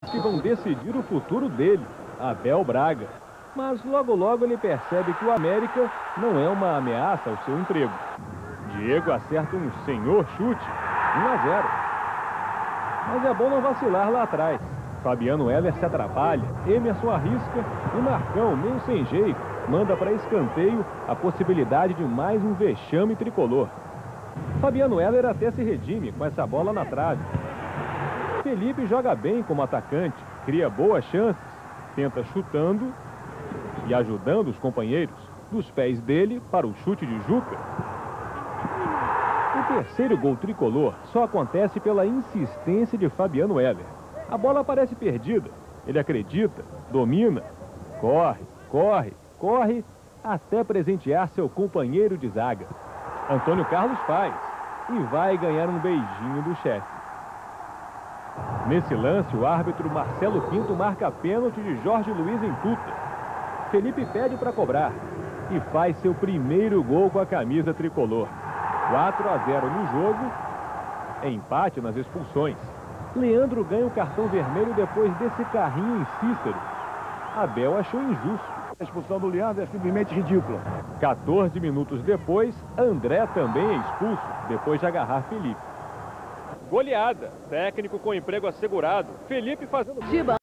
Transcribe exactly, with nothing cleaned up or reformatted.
que vão decidir o futuro dele, Abel Braga. Mas logo logo ele percebe que o América não é uma ameaça ao seu emprego. Diego acerta um senhor chute, um a zero. Mas é bom não vacilar lá atrás. Fabiano Heller se atrapalha, Emerson arrisca e Marcão, meio sem jeito, manda para escanteio a possibilidade de mais um vexame tricolor. Fabiano Heller até se redime com essa bola na trave. Felipe joga bem como atacante, cria boas chances, tenta chutando e ajudando os companheiros, dos pés dele para o chute de Juca. O terceiro gol tricolor só acontece pela insistência de Fabiano Heller. A bola parece perdida, ele acredita, domina, corre, corre, corre, até presentear seu companheiro de zaga. Antônio Carlos faz e vai ganhar um beijinho do chefe. Nesse lance, o árbitro Marcelo Pinto marca pênalti de Jorge Luiz em Tuta. Felipe pede para cobrar e faz seu primeiro gol com a camisa tricolor. quatro a zero no jogo, empate nas expulsões. Leandro ganha o cartão vermelho depois desse carrinho em Cícero. Abel achou injusto. A expulsão do Leandro é simplesmente ridícula. quatorze minutos depois, André também é expulso, depois de agarrar Felipe. Goleada, técnico com emprego assegurado, Felipe fazendo...